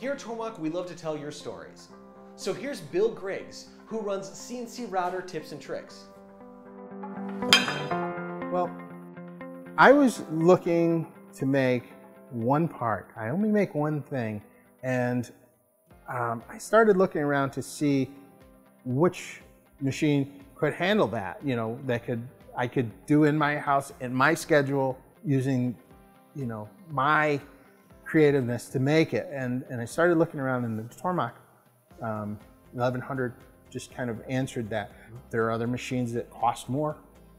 Here at Tormach, we love to tell your stories. So here's Bill Griggs, who runs CNC Router Tips and Tricks. Well, I was looking to make one part. I only make one thing, and I started looking around to see which machine could handle that. You know, I could do in my house in my schedule using, you know, my creativeness to make it. And I started looking around, and the Tormach 1100 just kind of answered that. There are other machines that cost more,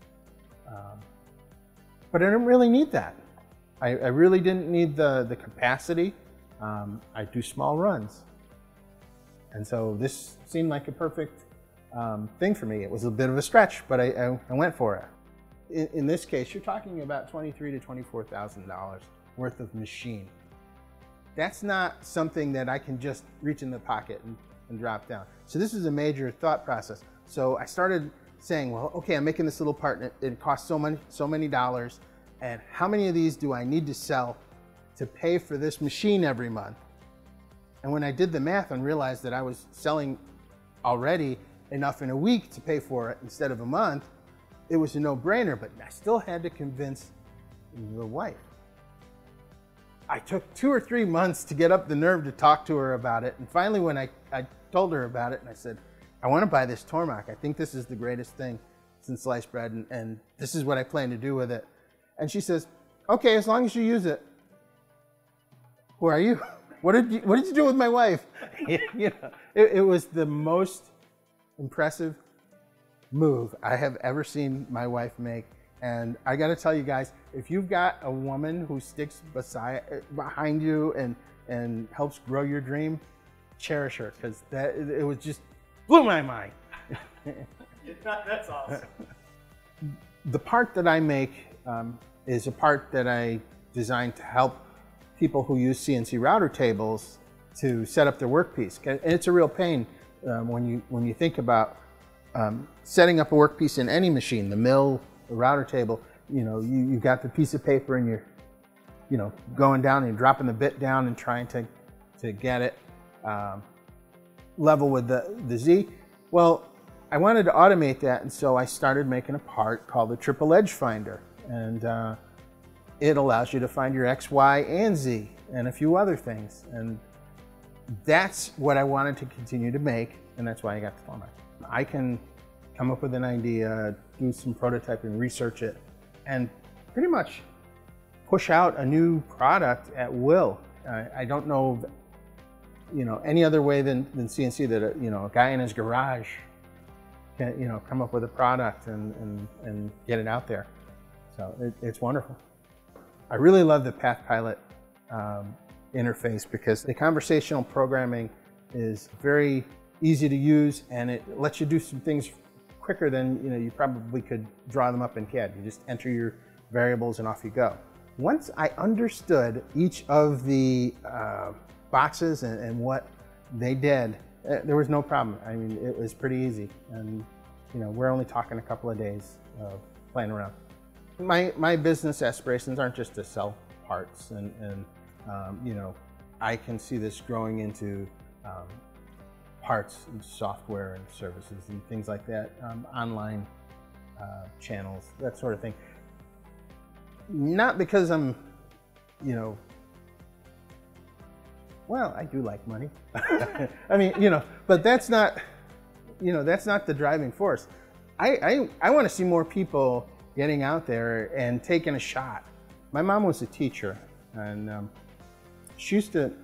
but I didn't really need that. I really didn't need the capacity. I do small runs. And so this seemed like a perfect thing for me. It was a bit of a stretch, but I went for it. In this case, you're talking about $23,000 to $24,000 worth of machine. That's not something that I can just reach in the pocket and drop down. So this is a major thought process. So I started saying, well, okay, I'm making this little part, and it costs so many dollars, and how many of these do I need to sell to pay for this machine every month? And when I did the math and realized that I was selling already enough in a week to pay for it instead of a month, it was a no-brainer, but I still had to convince the wife. I took 2 or 3 months to get up the nerve to talk to her about it, and finally when I told her about it, and I said, I want to buy this Tormach. I think this is the greatest thing since sliced bread, and this is what I plan to do with it. And she says, okay, as long as you use it. Who are you? What did you do with my wife? You know, it was the most impressive move I have ever seen my wife make. And I got to tell you guys, if you've got a woman who sticks behind you and helps grow your dream, cherish her, because it was just blew my mind. That's awesome. The part that I make is a part that I designed to help people who use CNC router tables to set up their workpiece. And it's a real pain when you think about setting up a workpiece in any machine, the mill, the router table. You know, you've got the piece of paper, and you're going down and dropping the bit down and trying to get it level with the Z. Well, I wanted to automate that, and so I started making a part called the Triple Edge Finder, and it allows you to find your X, Y, and Z, and a few other things. And that's what I wanted to continue to make, and that's why I got the Tormach. I can come up with an idea, do some prototyping, research it, and pretty much push out a new product at will. I don't know, any other way than CNC that a guy in his garage can come up with a product and get it out there. So it's wonderful. I really love the PathPilot interface because the conversational programming is very easy to use, and it lets you do some things quicker than you probably could draw them up in CAD. You just enter your variables and off you go. Once I understood each of the boxes and what they did, there was no problem. I mean, it was pretty easy, and we're only talking a couple of days of playing around. My business aspirations aren't just to sell parts, and I can see this growing into parts and software and services and things like that, online channels, that sort of thing. Not because I'm, well, I do like money. I mean, but that's not, that's not the driving force. I want to see more people getting out there and taking a shot. My mom was a teacher, and she used to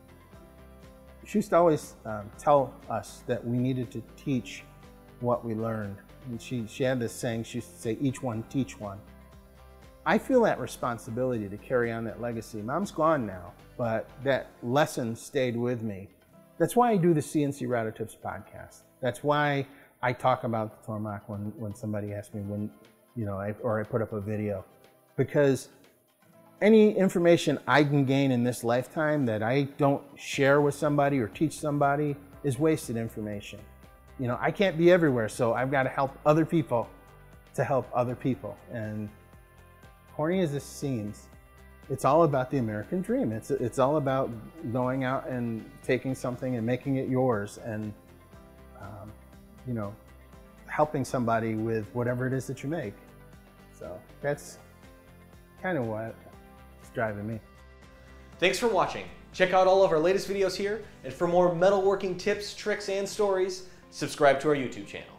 always tell us that we needed to teach what we learned. And she had this saying, she used to say, each one teach one. I feel that responsibility to carry on that legacy. Mom's gone now, but that lesson stayed with me. That's why I do the CNC Router Tips podcast. That's why I talk about the Tormach when somebody asks me I put up a video. Because any information I can gain in this lifetime that I don't share with somebody or teach somebody is wasted information. I can't be everywhere, so I've got to help other people to help other people. And corny as this seems, it's all about the American dream. It's all about going out and taking something and making it yours, and you know, helping somebody with whatever it is that you make. So that's kind of what's driving me. Thanks for watching. Check out all of our latest videos here, and for more metalworking tips, tricks, and stories, subscribe to our YouTube channel.